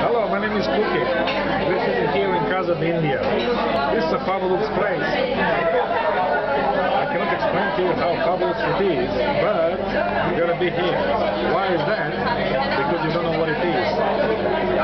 Hello, my name is Cookie. This is here in Kazan, India. This is a fabulous place. I cannot explain to you how fabulous it is, but you gotta be here. Why is that? Because you don't know what it is.